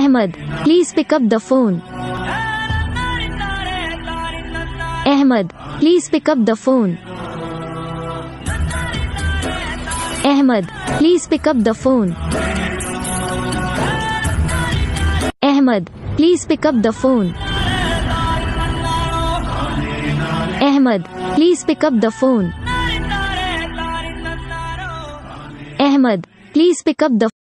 Ahmed, please pick up the phone. Ahmed, please pick up the phone. Ahmed, please pick up the phone. Ahmed, please pick up the phone. Ahmed, please pick up the phone. Ahmed, please pick up the